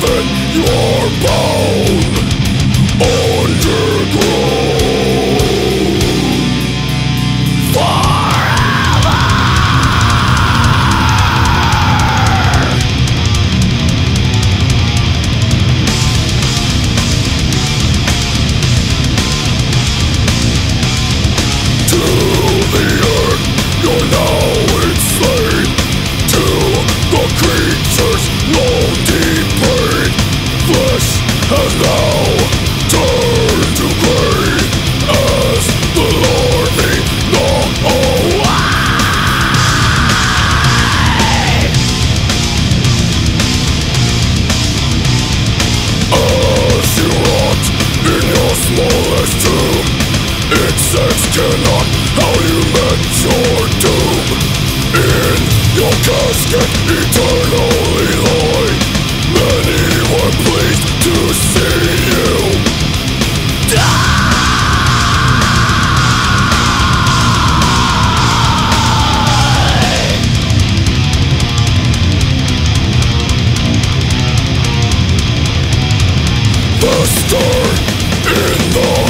heaven you're bound underground forever. To the earth you're now enslaved, to the creatures low deep pain. Flesh has now turned to grey as the larvae gnaw away. As you rot in your smallest tomb, insects cannot how you met your doom. In your casket eternally lie, many were pleased to see you die. Fester in the